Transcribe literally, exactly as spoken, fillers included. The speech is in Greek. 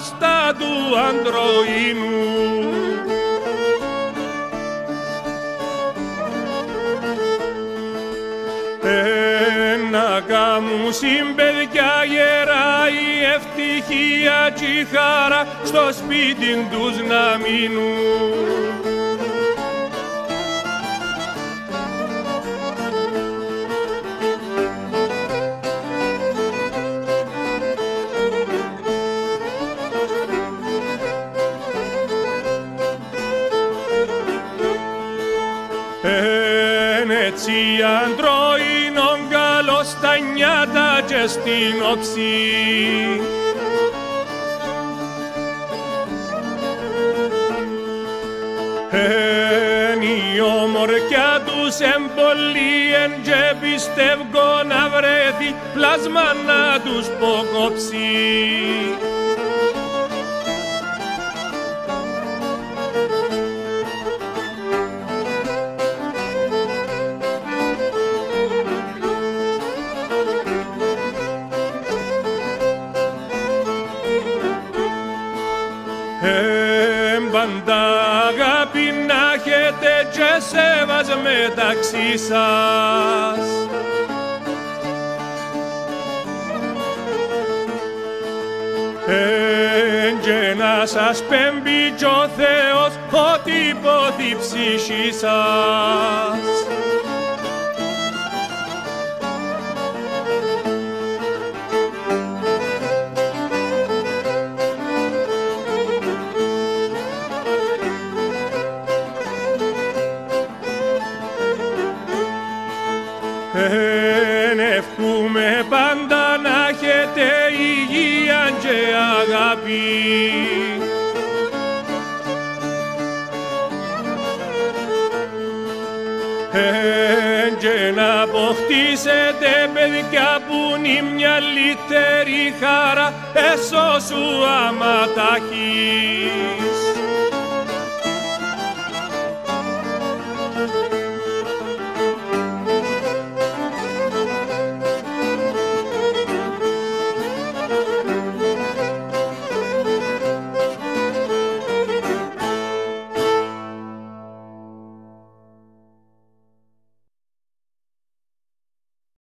άστα του αντροίνου. Ένα κάμουσιν παιδιά γερά η ευτυχία κι η χαρά στο σπίτι τους να μείνουν. Έτσι αντροίνων καλώς στα νιάτα και στην όψη. Εν η ομορφιά τους εμπολίεν και πιστεύω να βρέθει πλάσμα να τους ποκόψει. Πάντα αγάπη να έχετε και σέβας μεταξύ σας. Εν και να σας πέμπει κι ο Θεός ό,τι υποθεί ψυχή σας. Εν εύχομαι πάντα να έχετε υγεία και αγάπη. Εν και να αποκτήσετε παιδιά που είναι μια λύτερη χαρά έσω σου άμα τα έχεις.